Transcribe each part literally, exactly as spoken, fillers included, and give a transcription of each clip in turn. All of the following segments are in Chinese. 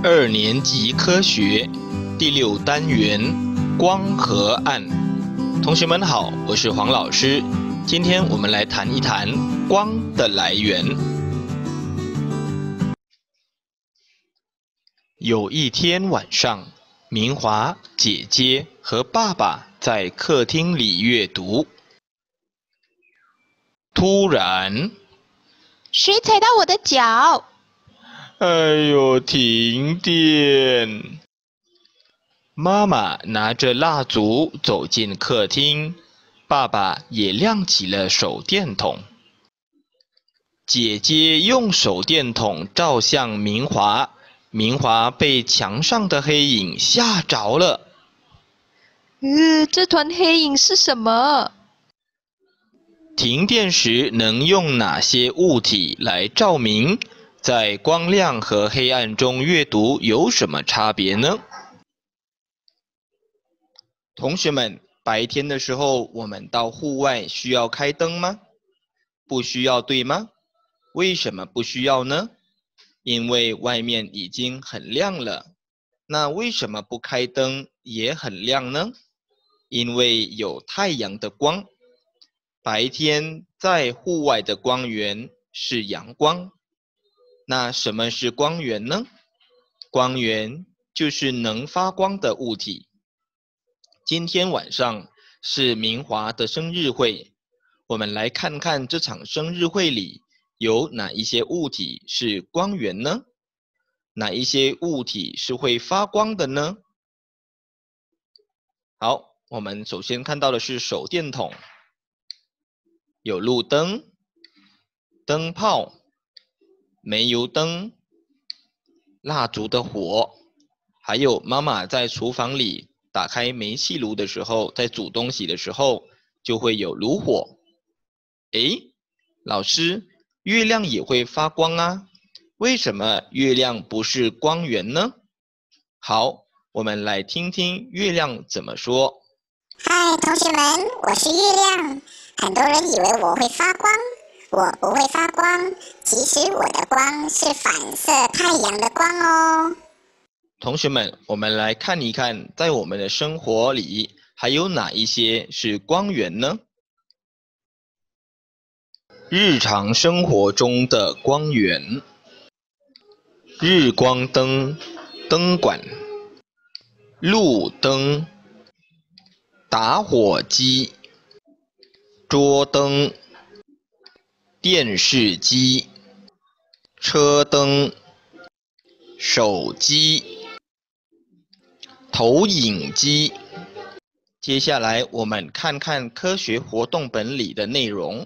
二年级科学第六单元光和暗。同学们好，我是黄老师。今天我们来谈一谈光的来源。有一天晚上，明华姐姐和爸爸在客厅里阅读。突然， 谁踩到我的脚？ 哎呦，停电！妈妈拿着蜡烛走进客厅，爸爸也亮起了手电筒。姐姐用手电筒照向明华，明华被墙上的黑影吓着了。 呃，这团黑影是什么？ 停电时能用哪些物体来照明？在光亮和黑暗中阅读有什么差别呢？同学们，白天的时候我们到户外需要开灯吗？不需要，对吗？为什么不需要呢？因为外面已经很亮了。那为什么不开灯也很亮呢？因为有太阳的光。白天在户外的光源是阳光。那什么是光源呢？光源就是能发光的物体。今天晚上是明华的生日会，我们来看看这场生日会里有哪一些物体是光源呢？哪一些物体是会发光的呢？好，我们首先看到的是手电筒，有路灯、灯泡、煤油灯、蜡烛的火，还有妈妈在厨房里打开煤气炉的时候，在煮东西的时候就会有炉火。诶，老师，月亮也会发光啊，为什么月亮不是光源呢？好，我们来听听月亮怎么说。 嗨，同学们，我是月亮。很多人以为我会发光，我不会发光，其实我的光是反射太阳的光哦。 同学们，我们来看一看，在我们的生活里还有哪一些是光源呢？日常生活中的光源：日光灯、灯管、路灯、打火机、桌灯、电视机、车灯、手机、投影机。接下来我们看看科学活动本里的内容。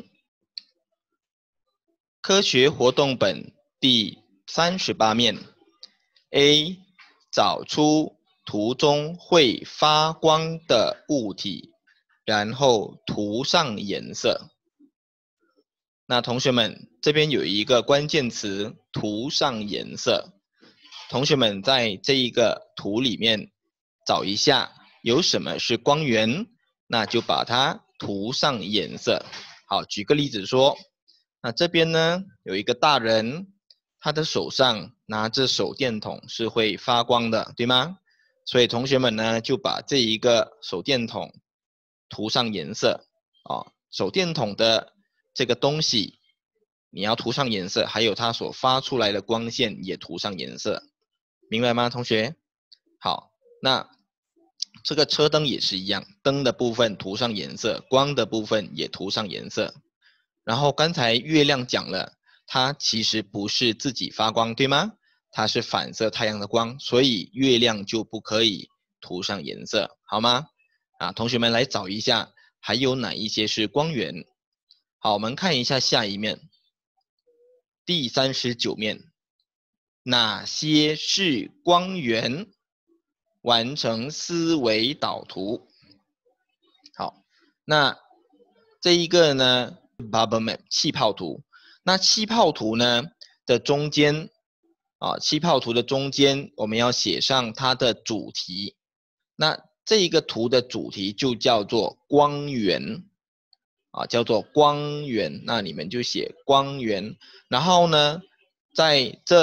科学活动本第三十八面 A 找出图中会发光的物体，然后涂上颜色。那同学们，这边有一个关键词，涂上颜色。同学们在这一个图里面找一下有什么是光源，那就把它涂上颜色。好，举个例子说，那这边呢有一个大人，他的手上拿着手电筒是会发光的，对吗？所以同学们呢就把这一个手电筒涂上颜色。哦，手电筒的这个东西你要涂上颜色，还有它所发出来的光线也涂上颜色，明白吗，同学？好，那这个车灯也是一样，灯的部分涂上颜色，光的部分也涂上颜色。然后刚才月亮讲了，它其实不是自己发光，对吗？它是反射太阳的光，所以月亮就不可以涂上颜色，好吗？啊，同学们来找一下，还有哪一些是光源？好，我们看一下下一面，第三十九面，哪些是光源？完成思维导图。好，那这一个呢 ，bubble map 气泡图。那气泡图呢的中间啊，气泡图的中间我们要写上它的主题。那这一个图的主题就叫做光源啊，叫做光源。那你们就写光源。然后呢，在这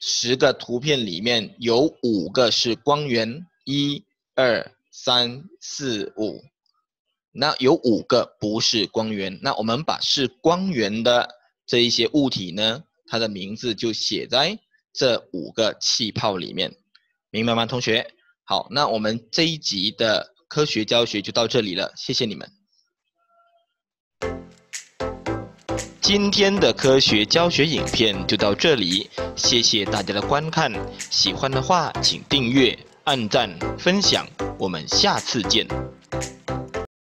十个图片里面有五个是光源，一、二、三、四、五。那有五个不是光源，那我们把是光源的这一些物体呢，它的名字就写在这五个气泡里面，明白吗，同学？好，那我们这一集的科学教学就到这里了，谢谢你们。今天的科学教学影片就到这里，谢谢大家的观看。喜欢的话，请订阅、按赞、分享，我们下次见。